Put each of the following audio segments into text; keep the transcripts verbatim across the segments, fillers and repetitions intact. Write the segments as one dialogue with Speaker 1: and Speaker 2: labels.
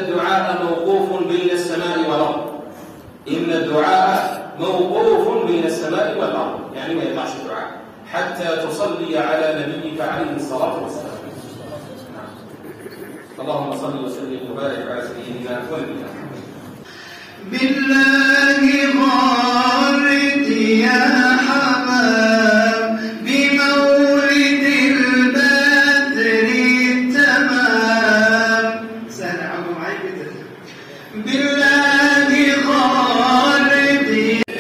Speaker 1: الدعاء موقوف بين السماء والأرض. إن الدعاء موقوف بين السماء والأرض، يعني ما يطلعش الدعاء حتى تصلي على نبيك عليه الصلاة والسلام. اللهم صل وسلم وبارك على سيدنا ونبينا
Speaker 2: بالله غارت يا حمام بمولد البدر التمام. سهل عمو معي كده. بالله غارت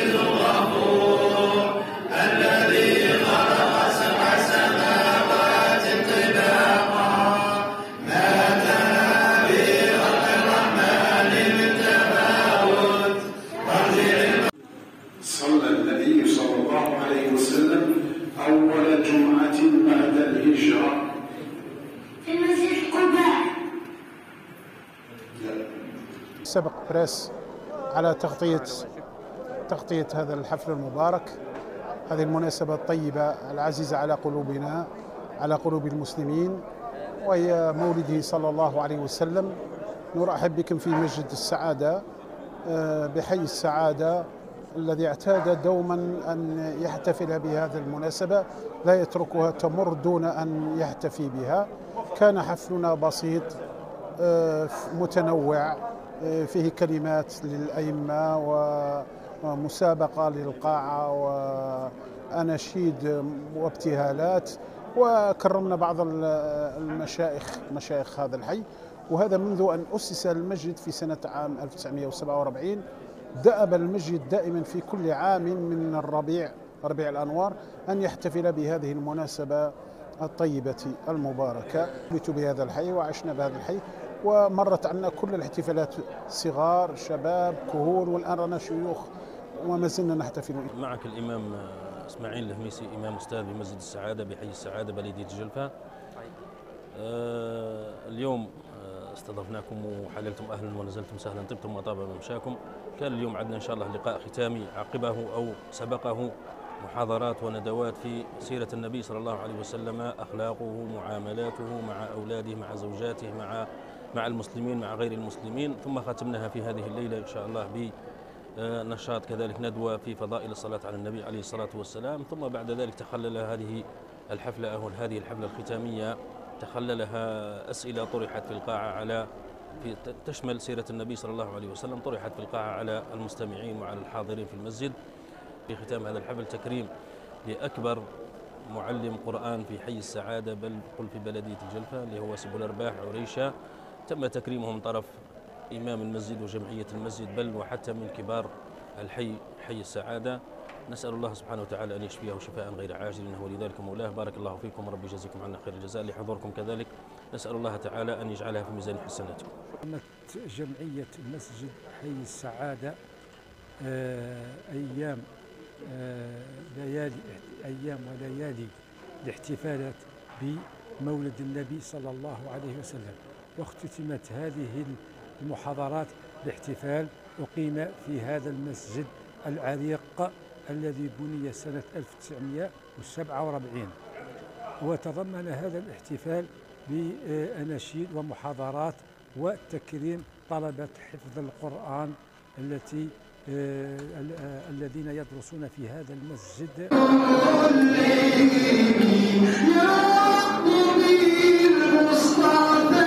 Speaker 2: الغفور الذي خلق سبع سماوات طباقا ما كان بخلق الرحمن من تفاوت.
Speaker 3: صلى النبي صلى الله عليه وسلم أول جمعة بعد الهجرة
Speaker 2: في مسجد قباء.
Speaker 4: سبق بريس على تغطية تغطية هذا الحفل المبارك، هذه المناسبة الطيبة العزيزة على قلوبنا على قلوب المسلمين، وهي مولده صلى الله عليه وسلم. نرحب بكم في مسجد السعادة بحي السعادة الذي اعتاد دوما أن يحتفل بهذه المناسبة، لا يتركها تمر دون أن يحتفي بها. كان حفلنا بسيط متنوع، فيه كلمات للأئمة ومسابقة للقاعة وأناشيد وابتهالات، وكرمنا بعض المشايخ مشايخ هذا الحي. وهذا منذ أن أسس المسجد في سنة عام ألف وتسعمائة وسبعة وأربعين. دأب المسجد دائما في كل عام من الربيع ربيع الأنوار أن يحتفل بهذه المناسبة الطيبة المباركة. ولدت بهذا الحي وعشنا بهذا الحي، ومرت عنا كل الاحتفالات، صغار شباب كهول، والآن رانا شيوخ وما زلنا نحتفل.
Speaker 5: معك الإمام إسماعيل الهميسي، إمام أستاذ بمسجد السعادة بحي السعادة بلدية جلفة. آه اليوم استضفناكم وحللتم أهلا ونزلتم سهلا، طبتم وطاب ممشاكم. كان اليوم عندنا إن شاء الله لقاء ختامي عقبه أو سبقه محاضرات وندوات في سيرة النبي صلى الله عليه وسلم، أخلاقه، معاملاته مع أولاده، مع زوجاته، مع مع المسلمين، مع غير المسلمين. ثم ختمناها في هذه الليلة إن شاء الله بنشاط كذلك ندوة في فضائل الصلاة على النبي عليه الصلاة والسلام. ثم بعد ذلك تخلل هذه الحفلة أو هذه الحفلة الختامية تخللها أسئلة طرحت في القاعة على في تشمل سيرة النبي صلى الله عليه وسلم، طرحت في القاعة على المستمعين وعلى الحاضرين في المسجد. في ختام هذا الحفل تكريم لأكبر معلم قرآن في حي السعادة، بل قل في بلدية الجلفة، اللي هو سبل الرباح عريشة. تم تكريمه من طرف إمام المسجد وجمعية المسجد، بل وحتى من كبار الحي حي السعادة. نسأل الله سبحانه وتعالى أن يشفيه شفاء غير عاجل، إنه ولذلك مولاه. بارك الله فيكم ورب يجزيكم عنا خير الجزاء. لحضوركم كذلك نسأل الله تعالى أن يجعلها في ميزان حسناتكم.
Speaker 6: جمعية مسجد حي السعادة أيام ليالي أيام وليالي الاحتفالات بمولد النبي صلى الله عليه وسلم، واختتمت هذه المحاضرات باحتفال أقيم في هذا المسجد العريق الذي بني سنة ألف وتسعمائة وسبعة وأربعين. وتضمن هذا الاحتفال بأناشيد ومحاضرات وتكريم طلبة حفظ القرآن التي الذين يدرسون في هذا المسجد.